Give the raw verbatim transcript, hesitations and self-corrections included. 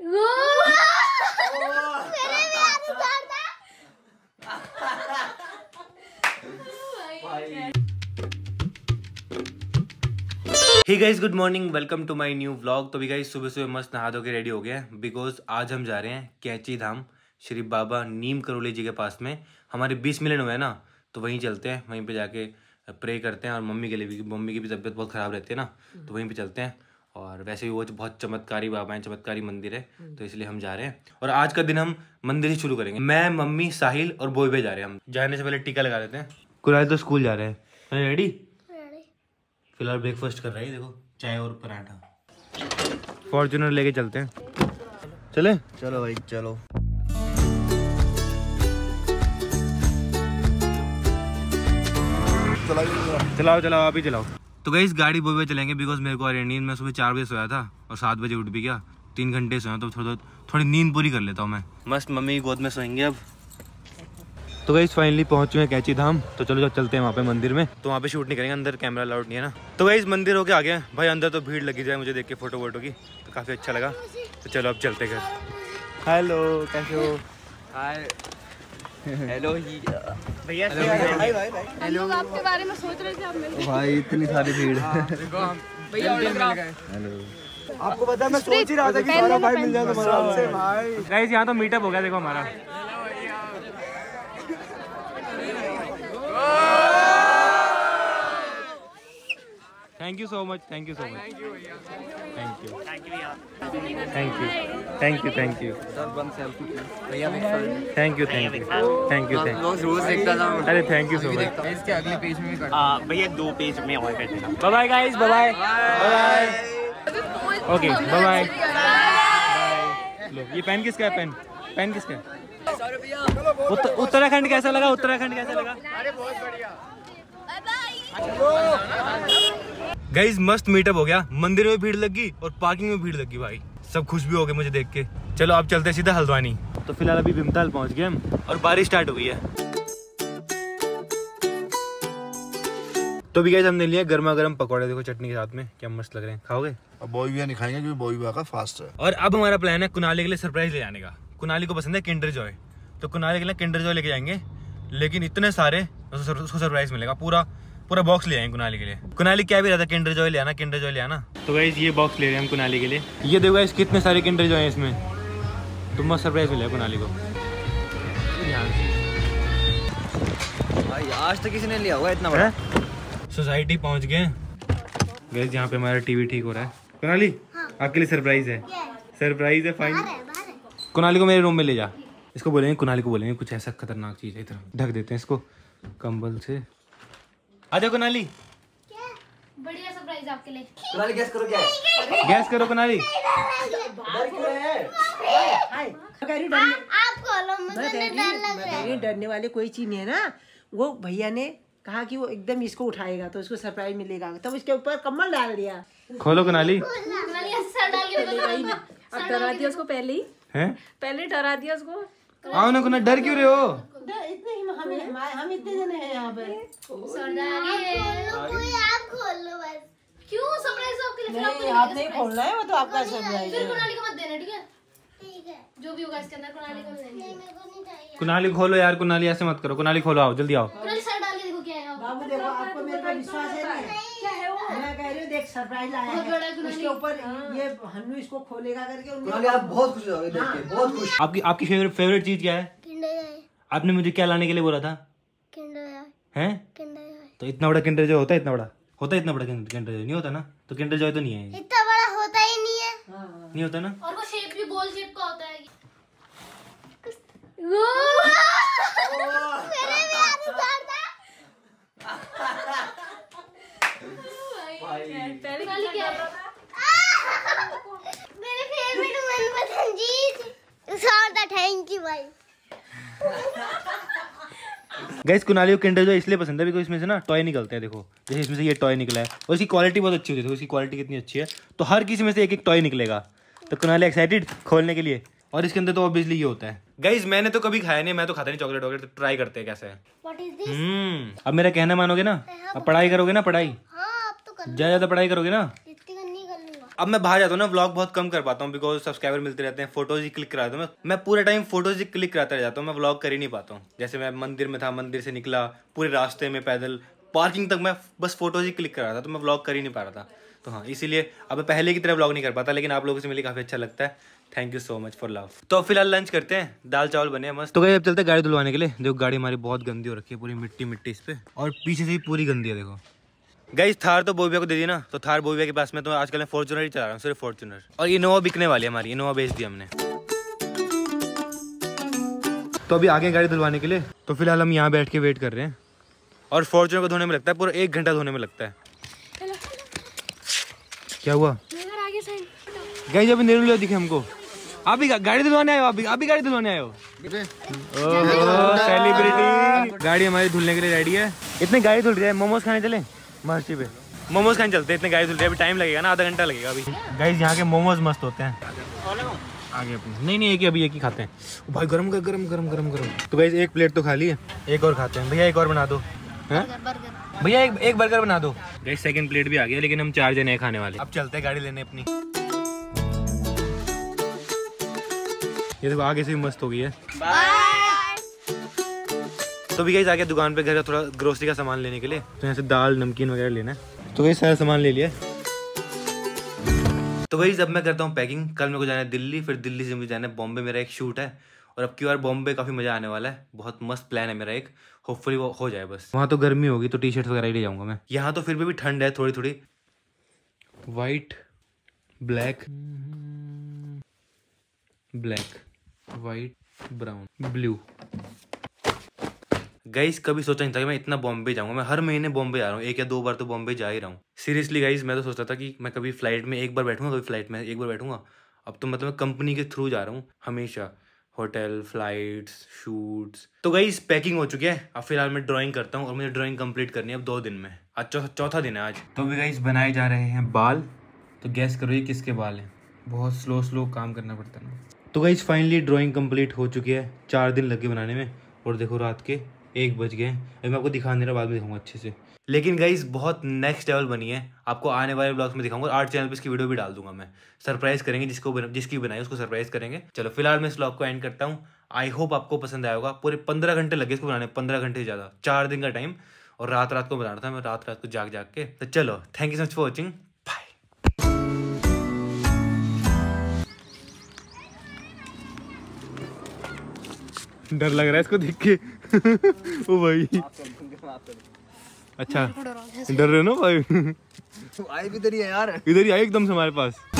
Hey guys, good morning, welcome to my new vlog. तो भी guys सुबह सुबह मस्त नहा धो के रेडी हो गया बिकॉज आज हम जा रहे हैं कैची धाम श्री बाबा नीम करोली जी के पास में। हमारे बीस मिलन हुए हैं ना, तो वहीं चलते हैं, वहीं पे जाके प्रे करते हैं। और मम्मी के लिए भी, मम्मी की भी तबीयत बहुत ख़राब रहती है ना, तो वहीं पे चलते हैं। और वैसे भी वो बहुत चमत्कारी बाबा हैं, चमत्कारी मंदिर है, तो इसलिए हम जा रहे हैं। और आज का दिन हम मंदिर ही शुरू करेंगे। मैं, मम्मी, साहिल और बोई भाई जा रहे हैं। हम जाने से पहले टीका लगा लेते हैं। कुराल तो स्कूल जा रहे हैं। रेडी? फिलहाल ब्रेकफास्ट कर रही है, देखो, चाय और पराठा। फॉर्च्यूनर लेके चलते हैं। चले? चलो भाई चलो। चलाओ चलाओ, आप ही चलाओ। तो गाइस गाड़ी बोई भाई चलेंगे बिकॉज मेरे को आ रही नींद। मैं सुबह चार बजे सोया था और सात बजे उठ भी गया, तीन घंटे सोया, तो थोड़ा थोड़ी नींद पूरी कर लेता हूँ मैं। मस्त मम्मी की गोद में सोएंगे अब। तो गाइस फाइनली पहुंच चुके हैं कैची धाम। तो चलो चलते हैं वहाँ पे मंदिर में। तो वहाँ पे शूट नहीं करेंगे, अंदर कैमरा अलाउड नहीं है ना। तो गाइस मंदिर होके आ गया भाई। अंदर तो भीड़ लगी जाए मुझे देख के फोटो वोटो की, तो काफ़ी अच्छा लगा। तो चलो अब चलते घर। हेलो, कैसे हो? हाय, हेलो भैया, हेलो। आपके बारे में सोच रहे थे आप मिल भाई, इतनी सारी भीड़। हेलो। आपको पता है मैं सोच ही रहा था कि सारा भाई मिल जाए तुम्हारा भाई। गाइस यहाँ तो मीटअप हो गया, देखो हमारा। Thank you so much, thank you so much, thank you thank you thank you thank you thank you thank you thank you thank you thank you रोज देखता था। अरे थैंक यू सो मच। इसके अगले पेज में भी हां भैया, दो पेज में और कर देना। Bye bye guys, bye bye bye. Okay bye bye. लो, ये पेन किसका है? पेन पेन किसका है? उत्तराखंड कैसा लगा? उत्तराखंड कैसा लगा? अरे बहुत बढ़िया। गाइस मस्त मीटअप हो गया। मंदिर में भीड़ लगी और पार्किंग में भीड़ लगी भाई। सब खुश भी हो गए मुझे देख के। चलो अब चलते हैं सीधा हल्द्वानी। तो फिलहाल अभी भीमताल पहुंच गए हम और बारिश स्टार्ट हो गई है। तो भी गाइस हमने लिए गर्मा गर्म पकौड़े, देखो चटनी के साथ में, क्या मस्त लग रहे हैं। खाओगे? अब बॉय भी नहीं खाएंगे क्योंकि बॉय भी का फास्ट है। और अब हमारा प्लान है कुनाली के लिए सरप्राइज ले जाने का। कुनाली को पसंद है किंडर जॉय, तो कुनाली के लिए किंडर जॉय लेके जाएंगे। लेकिन इतने सारे उसको सरप्राइज मिलेगा, पूरा पूरा बॉक्स ले आएंगे कुनाली के लिए। कुनाली क्या भी रहता है, किंडर जॉय ले आना, किंडर जॉय ले आना। तो गाइस ये बॉक्स ले रहे हैं हम कुनाली के लिए। ये देखो गाइस कितने सारे किंडर जॉय हैं इसमें, तो मस्त सरप्राइज मिलेगा कुनाली को। भाई आज तक किसी ने लिया हुआ इतना बड़ा। सोसाइटी पहुंच गए गाइस, यहाँ पे हमारा टीवी ठीक हो रहा है। कुनाली हाँ। आपके लिए सरप्राइज है, सरप्राइज है फाइनल। कुनाली को मेरे रूम में ले जा। इसको बोलेंगे, कुनाली को बोलेंगे कुछ ऐसा खतरनाक चीज है, इधर ढक देते हैं इसको कंबल से। आजा कुनाली, क्या बढ़िया सरप्राइज आपके लिए। कुनाली गैस करो क्या है? गैस करो कुनाली। डर क्यों है? आप खोलो, मुझे डर लग रहा है। डरने वाले कोई चीज नहीं है ना। वो भैया ने कहा कि वो एकदम इसको उठाएगा तो उसको सरप्राइज मिलेगा, तब इसके ऊपर कम्बल डाल दिया। खोलो कुनाली। सर डाल के देखो। अब डरा दिया उसको पहले ही, हैं? पहले डरा दिया उसको। आओ ना कुनाली, डर क्यों रहे हो? इतने ही हम हम इतने जने हैं यहाँ पे। सर डाल के आप खोल लो बस। क्यों सरप्राइज आपके लिए? नहीं, आप नहीं खोलना है, वो तो आपका सरप्राइज है। फिर कुनाली को मत देना, ठीक है? ठीक है, जो भी होगा इसके अंदर कुनाली को नहीं, मेरे को नहीं चाहिए। कुनाली खोलो यार, कुनाली ऐसे मत करो। कुनाली खोलो, आओ जल्दी आओ। कुनाली सर डाल के देखो क्या है। बाबू देखो, आपको मेरे पर विश्वास है ना? क्या है वो? मैं कह रही हूँ, देख सरप्राइज आया है उसके ऊपर। ये हन्नू इसको खोलेगा करके। कुनाली आप बहुत खुश हो गए देख के, बहुत खुश। आपकी आपकी फेवरेट फेवरेट चीज क्या है? Kinder Joy. आपने मुझे क्या लाने के लिए बोला था? Kinder Joy. हैं? Kinder Joy. तो इतना बड़ा किंडर जॉय होता है? इतना बड़ा होता है? इतना बड़ा किंडर जॉय नहीं होता ना, तो किंडर जॉय तो नहीं है। इतना बड़ा होता ही नहीं है। नहीं होता ना। और वो शेप भी बॉल शेप का होता है। मेरे भी हाथ उतारता। पहले वाली क्या है? मेरे फेवरेट मनपसंद चीज सॉरी, थैंक यू भाई। गाइस कुनाली को किंडर जॉय इसलिए पसंद है बिकॉज़ इसमें से ना टॉय निकलते हैं। देखो जैसे इसमें से ये टॉय निकला है और इसकी क्वालिटी बहुत अच्छी होती है। देखो इसकी क्वालिटी कितनी अच्छी है, तो हर किसी में से एक एक टॉय निकलेगा। तो कुनाली एक्साइटेड खोलने के लिए। और इसके अंदर तो ऑब्वियसली ये होता है। गाइस मैंने तो कभी खाया नहीं, मैं तो खाता नहीं चॉकलेट वॉकलेट, तो ट्राई करते हैं कैसे है। What is this? हम्म अब मेरा कहना मानोगे ना? अब पढ़ाई करोगे ना? पढ़ाई हाँ अब तो कर ज्यादा ज्यादा पढ़ाई करोगे ना? जितनी करनी कर लूंगा। अब मैं बाहर जाता हूँ ना, व्लॉग बहुत कम कर पाता हूँ बिकॉज सब्सक्राइबर मिलते रहते हैं, फोटोज ही क्लिक कराता हूँ मैं मैं पूरे टाइम फोटोज ही क्लिक कराता रह जाता हूँ, मैं व्लॉग कर ही नहीं पाता हूँ। जैसे मैं मंदिर में था, मंदिर से निकला, पूरे रास्ते में पैदल पार्किंग तक मैं बस फोटोज ही क्लिक कर रहा था, तो मैं व्लॉग कर ही नहीं पा रहा था। तो हाँ, इसीलिए अब मैं पहले की तरह व्लॉग नहीं कर पाता, लेकिन आप लोगों से मिले काफी अच्छा लगता है। Thank you so much for love. तो फिलहाल लंच करते हैं, दाल चावल बने हैं मस्त। तो अब चलते हैं गाड़ी धुलवाने के लिए। देखो गाड़ी हमारी बहुत गंदी हो रखी है, पूरी मिट्टी मिट्टी इस पे, और पीछे से भी पूरी गंदी है। देखो गाइस, थार तो बोबिया को दे दी ना, तो थार बोबिया के पास में तो आजकल मैं फॉर्च्यूनर ही चला रहा हूँ, सिर्फ फॉर्च्यूनर। और इनोवा बिकने वाली है हमारी, इनोवा बेच दी हमने। तो अभी आगे गाड़ी धुलवाने के लिए, तो फिलहाल हम यहाँ बैठ के वेट कर रहे हैं। और फॉर्च्यूनर को धोने में लगता है पूरा एक घंटा धोने में लगता है। क्या हुआ गाइस? अभी निर्मल दिखे हमको। आप भी गाड़ी धुलवाने आए हो? अभी अभी गाड़ी धुलवाने आए हो? सेलिब्रिटी। गाड़ी हमारी धुलने के लिए रेडी है। इतने गाड़ी धुल रही है, मोमोज खाने चले महर्षि पे? मोमोज खाने चलते हैं, इतने गाड़ी धुल रही है, अभी टाइम लगेगा ना, आधा घंटा लगेगा अभी। गाइस यहाँ के मोमोज मस्त होते हैं। आगे अपने नहीं नहीं एक ही, अभी एक ही खाते हैं। भाई गरम गरम गरम गरम गरम गरम। तो गाइस एक प्लेट तो खा ली है, एक और खाते हैं। भैया एक और बना दो। भैया एक एक बर्गर बना दो। गाइस सेकंड प्लेट भी आ गया, लेकिन हम चार जने खाने वाले। अब चलते हैं गाड़ी लेने अपनी। ये देखो आगे से भी मस्त हो गई है। तो भी गाइस आ गया दुकान पे, घर का थोड़ा ग्रोसरी का सामान लेने के लिए। तो यहाँ से दाल नमकीन वगैरह लेना है, तो गाइस सारा सामान ले लिया। तो गाइस अब मैं करता हूँ पैकिंग। कल मेरे को जाना है दिल्ली, फिर दिल्ली से मुझे जाना है बॉम्बे, मेरा एक शूट है। और अब की बार बॉम्बे काफी मजा आने वाला है, बहुत मस्त प्लान है मेरा एक, होपफुली वो हो जाए बस। वहाँ तो गर्मी होगी तो टी शर्ट वगैरह ही ले जाऊंगा मैं। यहाँ तो फिर भी, भी ठंड है थोड़ी थोड़ी। White black black white brown blue. Guys कभी सोचा नहीं था कि मैं इतना बॉम्बे जाऊंगा। मैं हर महीने बॉम्बे आ रहा हूँ, एक या दो बार तो बॉम्बे जा ही रहा हूँ। सीरियसली गाइस, मैं तो सोचता था कि मैं कभी फ्लाइट में एक बार बैठूंगा, कभी फ्लाइट में एक बार बैठूंगा। अब तो मतलब मैं कंपनी के थ्रू जा रहा हूँ हमेशा, होटल, फ्लाइट्स, शूट्स। तो गाइस पैकिंग हो चुकी है, अब फिलहाल मैं ड्राइंग करता हूँ, और मुझे ड्राइंग कंप्लीट करनी है अब दो दिन में। आज चौ, चौथा दिन है आज। तो भी गाइस बनाए जा रहे हैं बाल। तो गैस करो ये किसके बाल हैं, बहुत स्लो स्लो काम करना पड़ता है ना। तो गाइस फाइनली ड्राइंग कंप्लीट हो चुकी है, चार दिन लगे बनाने में। और देखो रात के एक बज गए। अभी मैं आपको दिखाने रहा, बाद में दिखाऊंगा अच्छे से। लेकिन गाइस बहुत नेक्स्ट लेवल बनी है, आपको आने वाले ब्लॉग्स में दिखाऊंगा। आर्ट चैनल पे इसकी वीडियो भी डाल दूंगा मैं। सरप्राइज करेंगे, जिसको बना, जिसकी बनाई उसको सरप्राइज करेंगे। चलो फिलहाल मैं इस ब्लॉग को एंड करता हूँ। आई होप आपको पसंद आया होगा। पूरे पंद्रह घंटे लगे इसको बनाने, पंद्रह घंटे से ज़्यादा, चार दिन का टाइम। और रात रात को बनाना था मैं, रात रात को जाग जाग के। तो चलो thank you so much for watching. डर लग रहा है इसको देख के। ओ भाई अच्छा डर रहे हो ना भाई? आई भी इधर ही है यार, इधर ही आई एकदम से हमारे पास।